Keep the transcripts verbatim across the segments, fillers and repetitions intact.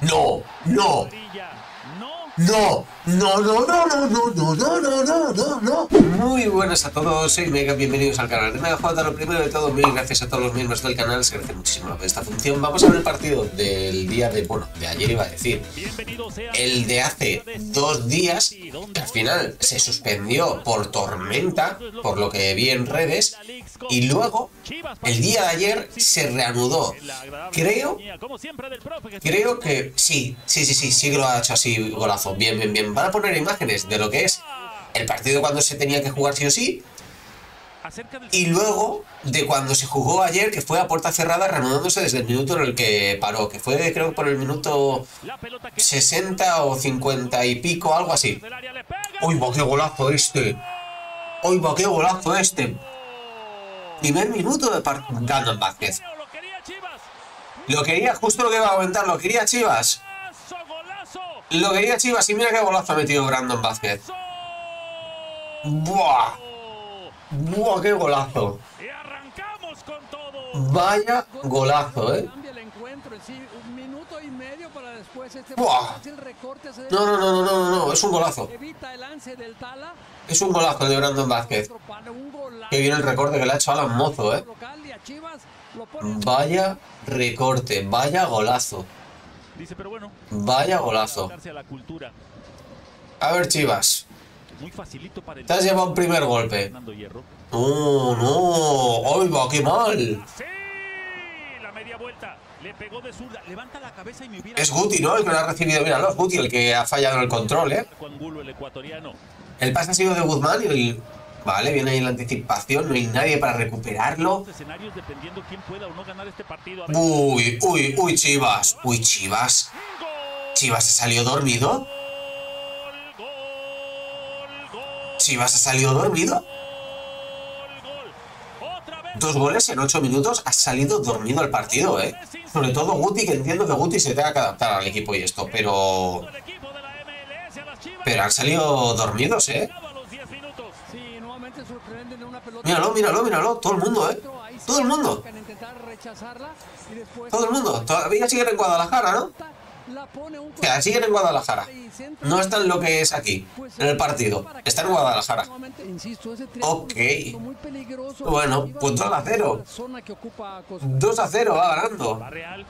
No, no. No, no, no, no, no, no, no, no, no, no, no, no. Muy buenas a todos, soy Mega, bienvenidos al canal de Mega J. Lo primero de todo, mil gracias a todos los miembros del canal, se agradece muchísimo esta función. Vamos a ver el partido del día de, bueno, de ayer iba a decir, el de hace dos días, que al final se suspendió por tormenta, por lo que vi en redes, y luego, el día de ayer se reanudó. Creo, creo que sí, sí, sí, sí, sí que lo ha hecho así, golazo. Bien, bien, bien. Van a poner imágenes de lo que es el partido cuando se tenía que jugar sí o sí, y luego de cuando se jugó ayer, que fue a puerta cerrada, reanudándose desde el minuto en el que paró, que fue creo por el minuto sesenta o cincuenta y pico, algo así. ¡Uy, va, qué golazo este! ¡Uy, va, qué golazo este! Primer minuto de partido. Brandon Vázquez. Lo quería, justo lo que iba a comentar, lo quería Chivas. Lo quería Chivas y mira qué golazo ha metido Brandon Vázquez. ¡Buah! ¡Buah, qué golazo! Vaya golazo, ¿eh? ¡Buah! No, no, no, no, no, no, es un golazo. Es un golazo de Brandon Vázquez. Qué bien el recorte que le ha hecho Alan Mozo, ¿eh? Vaya recorte, vaya golazo. Vaya golazo. A ver, Chivas. Te has llevado un primer golpe. ¡Oh, no! ¡Ay, va, qué mal! Es Guti, ¿no? El que lo ha recibido. Míralo, es Guti el que ha fallado en el control, ¿eh? El pase ha sido de Guzmán y el... Vale, viene ahí la anticipación, no hay nadie para recuperarlo. Uy, uy, uy, Chivas. Uy, Chivas. Chivas se salió dormido. Chivas se salió dormido. Dos goles en ocho minutos. Ha salido dormido el partido, ¿eh? Sobre todo Guti, que entiendo que Guti se tenga que adaptar al equipo y esto, pero... Pero han salido dormidos, ¿eh? Míralo, míralo, míralo. Todo el mundo, ¿eh? Todo el mundo. Todo el mundo. Todavía siguen en Guadalajara, ¿no? O sea, siguen en Guadalajara. No están lo que es aquí, en el partido. Están en Guadalajara. Ok. Bueno, pues dos a cero. dos a cero va ganando.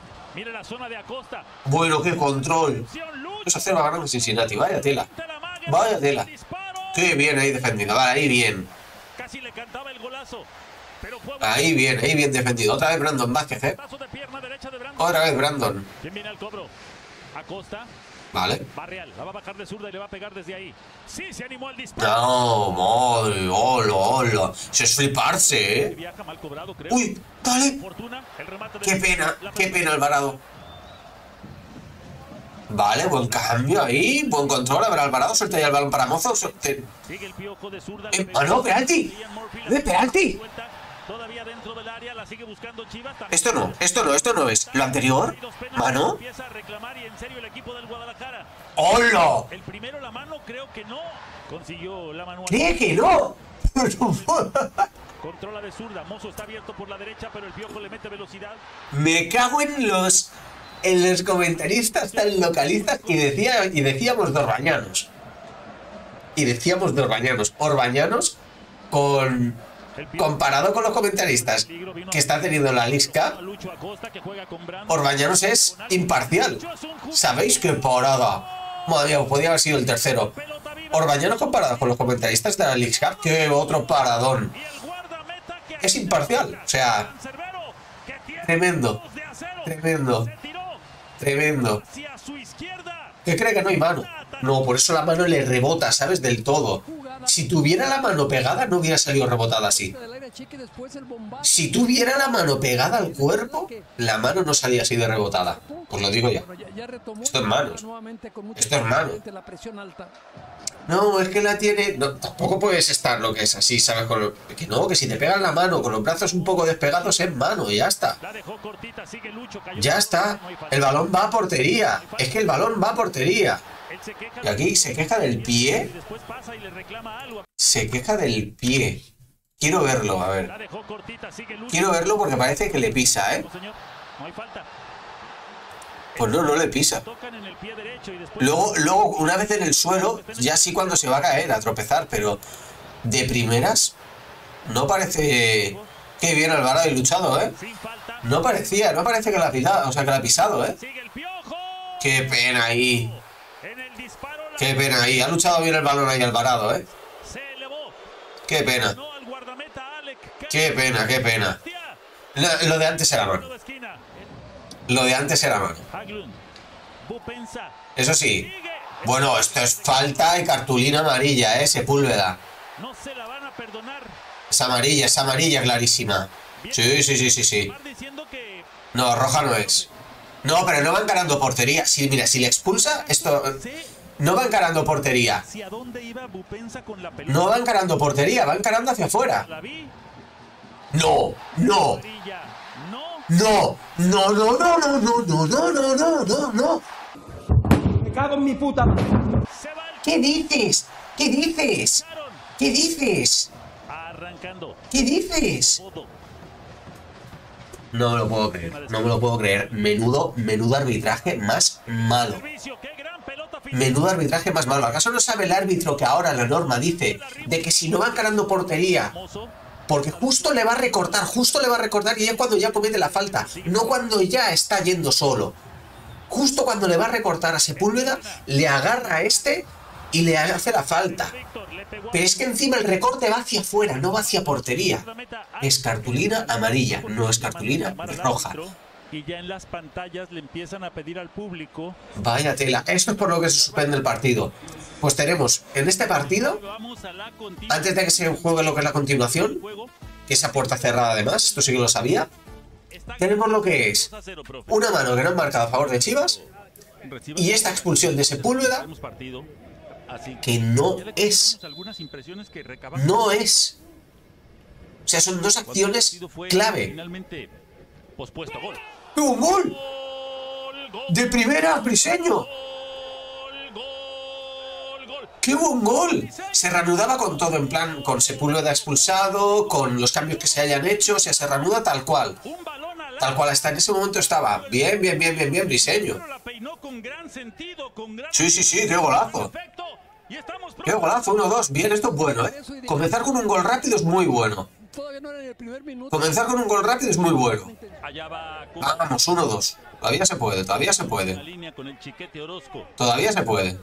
Bueno, qué control. dos a cero va ganando Cincinnati. Vaya tela. Vaya tela. Qué bien ahí defendido. Vale, ahí bien. Ahí bien, ahí bien defendido. Otra vez Brandon Vázquez, ¿eh? Otra vez Brandon. Vale. No, madre, hola, hola. Eso es fliparse, ¿eh? Uy, dale. Qué pena, qué pena Alvarado. Vale, buen cambio ahí. Buen control, habrá Alvarado. Suelta ya el balón para Mozo. Suelte... Eh, ¡Ah, no! ¡Penalti! ¡Eh, penalti! Esto no, esto no, esto no es. ¿Lo anterior? ¿Mano? ¡Hola! ¿Qué que no? Controla de zurda, Mozo está abierto por la derecha, pero el Piojo le mete velocidad. Me cago en los... En los comentaristas tan localistas y, decía, y decíamos de Orbañanos. Y decíamos de Orbañanos. Orbañanos con... Comparado con los comentaristas que está teniendo la Lisca, Orbañanos es imparcial. ¿Sabéis qué parada? Madre mía, podía haber sido el tercero. Orbañanos comparado con los comentaristas de la Lisca, qué otro paradón. Es imparcial, o sea, tremendo, tremendo. Tremendo. ¿Qué cree que no hay mano? No, por eso la mano le rebota, ¿sabes? Del todo. Si tuviera la mano pegada, no hubiera salido rebotada así. Si tuviera la mano pegada al cuerpo, la mano no salía así de rebotada. Pues lo digo ya. Esto es manos. Esto es mano. No, es que la tiene... No, tampoco puedes estar lo que es así, ¿sabes? Con lo... Que no, que si te pegan la mano con los brazos un poco despegados es mano y ya está. Ya está. El balón va a portería. Es que el balón va a portería. Y aquí se queja del pie. Se queja del pie. Quiero verlo, a ver. Quiero verlo porque parece que le pisa, ¿eh? Pues no, no le pisa. Luego, luego, una vez en el suelo, ya sí cuando se va a caer, a tropezar, pero de primeras no parece... Qué bien Alvarado y luchado, ¿eh? No parecía, no parece que la ha pisado, o sea, que la ha pisado, ¿eh? Qué pena ahí. Qué pena ahí. Ha luchado bien el balón ahí Alvarado, ¿eh? Qué pena. Qué pena, qué pena. Lo, lo de antes era mano. Lo de antes era mano. Eso sí. Bueno, esto es falta y cartulina amarilla, ¿eh? Sepúlveda. Es amarilla, es amarilla clarísima. Sí, sí, sí, sí, sí. No, roja no es. No, pero no va encarando portería. Sí, mira, si le expulsa, esto... No va encarando portería. No va encarando portería, va encarando hacia afuera. No, no. No, no, no, no, no, no, no, no, no, no, no, no. Me cago en mi puta. ¿Qué dices? ¿Qué dices? ¿Qué dices? ¿Qué dices? No me lo puedo creer, no me lo puedo creer. Menudo, menudo arbitraje más malo. Menudo arbitraje más malo. ¿Acaso no sabe el árbitro que ahora la norma dice de que si no va encarando portería, porque justo le va a recortar, justo le va a recortar y es cuando ya comete la falta, no cuando ya está yendo solo? Justo cuando le va a recortar a Sepúlveda, le agarra a este y le hace la falta. Pero es que encima el recorte va hacia afuera, no va hacia portería. Es cartulina amarilla, no es cartulina roja. Y ya en las pantallas le empiezan a pedir al público. Vaya tela, esto es por lo que se suspende el partido. Pues tenemos en este partido, antes de que se juegue lo que es la continuación, que esa puerta cerrada además, esto sí que lo sabía, tenemos lo que es una mano que no han marcado a favor de Chivas y esta expulsión de Sepúlveda que no es. No es. O sea, son dos acciones clave. ¡Un gol! ¡De primera, Briseño! ¡Qué buen gol! Se reanudaba con todo, en plan, con Sepúlveda expulsado, con los cambios que se hayan hecho, o sea, se reanuda tal cual. Tal cual hasta en ese momento estaba. Bien, bien, bien, bien, bien, Briseño. Sí, sí, sí, qué golazo. Qué golazo, uno dos. Bien, esto es bueno, ¿eh? Comenzar con un gol rápido es muy bueno. Comenzar con un gol rápido es muy bueno. Vamos, uno dos. Todavía se puede, todavía se puede. Todavía se puede.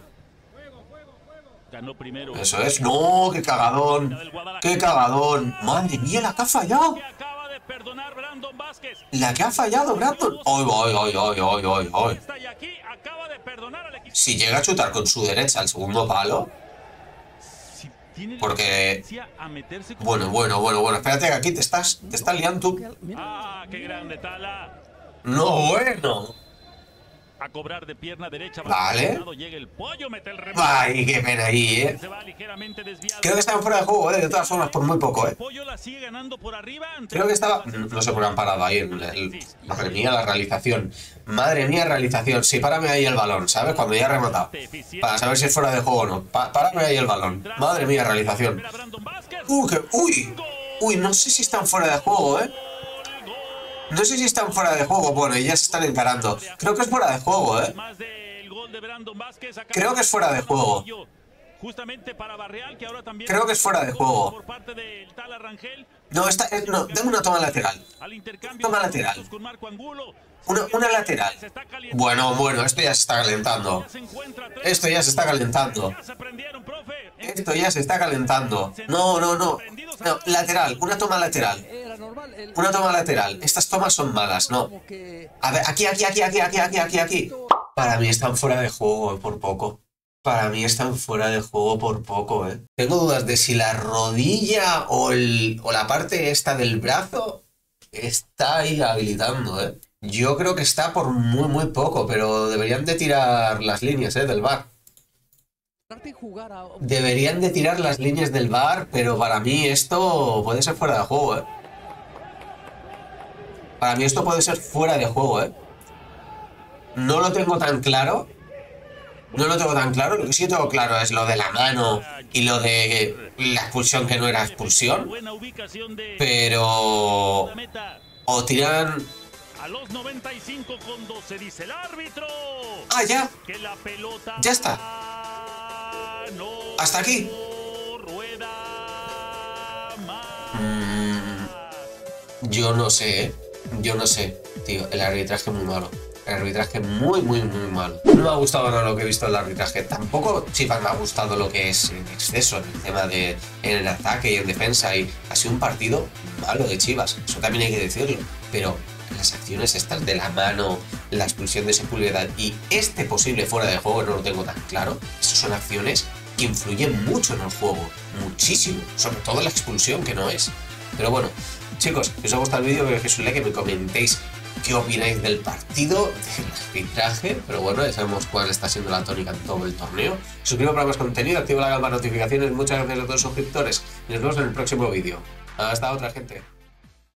Eso es. No, qué cagadón. Qué cagadón. Madre mía, la que ha fallado. La que ha fallado, Brandon. Ay, ay, ay, ay, ay, ay, ay. Si llega a chutar con su derecha al segundo palo. Porque... Bueno, bueno, bueno, bueno. Espérate que aquí te estás, te estás liando tú. Ah, qué grande, Tala. No, bueno. A cobrar de pierna derecha. Vale. Llega el pollo, mete el remate. Ay, qué pena ahí, eh. Creo que estaban fuera de juego, eh. De todas formas, por muy poco, eh. Creo que estaba... No sé por qué han parado ahí. El... El... Madre mía, la realización. Madre mía, realización. Sí, párame ahí el balón, ¿sabes? Cuando ya ha rematado. Para saber si es fuera de juego o no. Pa párame ahí el balón. Madre mía, realización. Uh, que... Uy. Uy, no sé si están fuera de juego, eh. No sé si están fuera de juego. Bueno, y ya se están encarando. Creo que es fuera de juego, ¿eh? Creo que es fuera de juego. Creo que es fuera de juego. No, esta es... No, dame una toma lateral. Toma lateral. Una, una lateral. Bueno, bueno, esto ya se está calentando. Esto ya se está calentando. Esto ya se está calentando. No, no, no. No, lateral. Una toma lateral. Una toma lateral. Estas tomas son malas, no. A ver, aquí, aquí, aquí, aquí, aquí, aquí, aquí, aquí. Para mí están fuera de juego, eh, por poco. Para mí están fuera de juego por poco, eh. Tengo dudas de si la rodilla o, el, o la parte esta del brazo está ahí habilitando, eh. Yo creo que está por muy, muy poco, pero deberían de tirar las líneas, eh, del V A R. Deberían de tirar las líneas del V A R, pero para mí esto puede ser fuera de juego, eh. Para mí esto puede ser fuera de juego, ¿eh? No lo tengo tan claro. No lo tengo tan claro. Lo que sí tengo claro es lo de la mano y lo de la expulsión que no era expulsión. Pero... O tiran... A los noventa y cinco con doce dice el árbitro. Ah, ya. Que la pelota Ya está. No Hasta aquí. Rueda más. Mm, yo no sé, ¿eh? Yo no sé, tío. El arbitraje muy malo. El arbitraje muy, muy, muy malo. No me ha gustado nada lo que he visto en el arbitraje. Tampoco Chivas me ha gustado lo que es en exceso, en el tema de en el ataque y en defensa. Y ha sido un partido malo de Chivas. Eso también hay que decirlo. Pero las acciones estas de la mano, la expulsión de Sepúlveda y este posible fuera de juego no lo tengo tan claro. Esas son acciones que influyen mucho en el juego. Muchísimo. Sobre todo la expulsión, que no es. Pero bueno, chicos, si os ha gustado el vídeo, que dejéis un like, que me comentéis qué opináis del partido, del arbitraje, pero bueno, ya sabemos cuál está siendo la tónica en todo el torneo. Suscríbete para más contenido, activa la campana de notificaciones, muchas gracias a todos los suscriptores y nos vemos en el próximo vídeo. Hasta otra, gente.